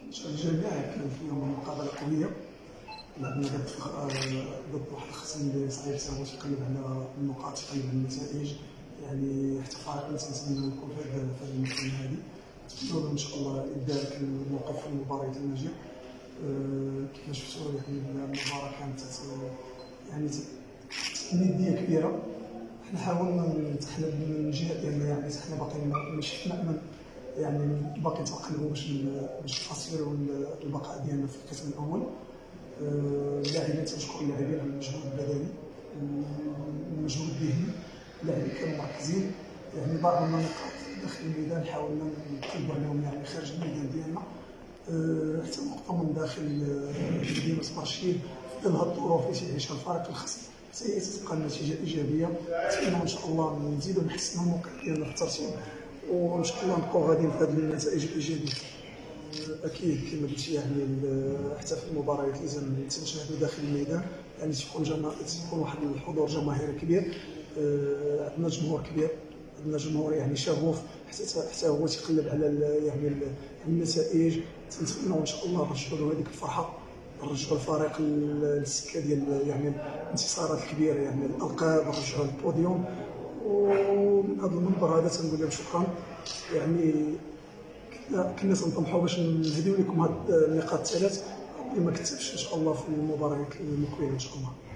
الجميع كان فيهم مقابله قويه. لعبنا ضد واحد الخصم اللي صعيب هو تيقلب على النقاط، تيقلب على النتائج، يعني حتى فريق اللي تنتمنى نكون في هذه المرحله هذه. نتمنى ان شاء الله يدارك الموقف في المباريات الناجيه. كما شفتوا يعني المباراه كانت يعني نديه كبيره. حنا حاولنا حنا من جهه ديالنا يعني حنا باقيين ماشي نامن يعني باقي نتقلبوا باش نحصلوا البقاء ديالنا في القسم الاول. اللاعبين تنشكر اللاعبين على المجهود البدني المجهود الذهني. اللاعبين كانوا مركزين، يعني بعض النقاط داخل الميدان حاولنا نقلبوا عليهم يعني خارج الميدان ديالنا. حتى نقطه من داخل مدينه برشيد في ظل هذه الظروف اللي تيعيشها الفريق الخصم ستبقى النتيجه ايجابيه. نتمنى ان شاء الله نزيدوا نحسنوا الموقع ديالنا في الترتيب، وان شاء الله نبقاو غاديين في هذه النتائج الايجابيه. اكيد كما قلتي يعني حتى في المباريات اللي تنشاهدوا داخل الميدان يعني تيكون واحد الحضور جماهيري كبير. عندنا جمهور كبير، عندنا جمهور يعني شغوف حتى هو تيقلب على يعني النتائج. تنتمنوا ان شاء الله نرجعوا هذيك الفرحه، نرجعوا الفريق للسكه ديال يعني الانتصارات الكبيره، يعني الالقاب، نرجعوا البوديوم. ومن هذا المنبر هذا تنقول لهم شكرا. يعني كنا تنطمحوا باش نهديو لكم هاد النقاط الثلاث اللي ما كتبش ان شاء الله في المباريات المقبله ان شاء الله.